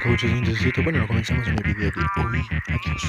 coaches in the sitio. Bueno, comenzamos en el video de hoy. Adiós.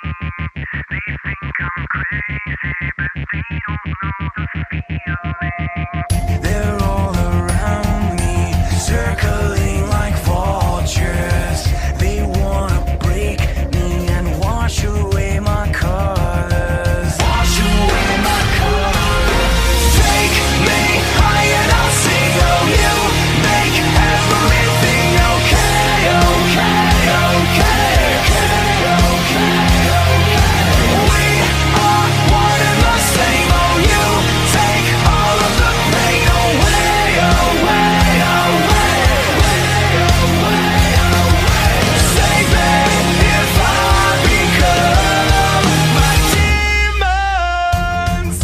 They're all around me, circling like vultures. They wanna break me and wash away my colors. Wash away my colors. Take me high and I'll sing. Oh, you make everything okay, okay, okay, okay, okay, okay. We are one and the same. Oh, you take all of the pain away, away, away, away, away. Save me if I become my demons.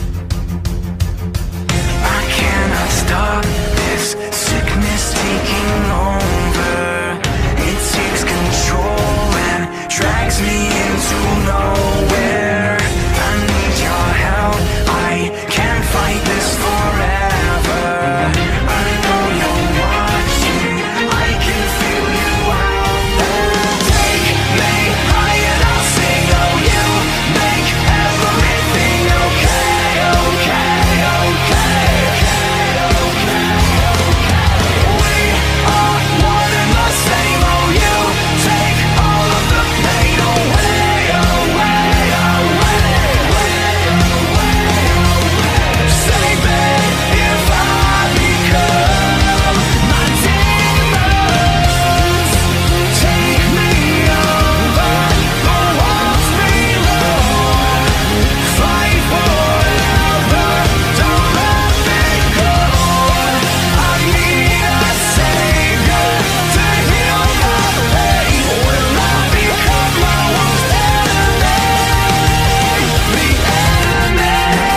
I cannot stop this sickness taking over. It takes control and drags me into nowhere. I need your help. I can't fight this forever. I know you're watching. I can feel you out there. Take me high and I'll sing. Oh, you make everything okay, okay, okay, okay, okay. We are one and the same. Oh, you take all of the pain away, away, away, save me if I become my demons. Take me over the walls below. Fight forever, don't let me go. I need a savior to heal my pain. Will I become my worst enemy? The enemy.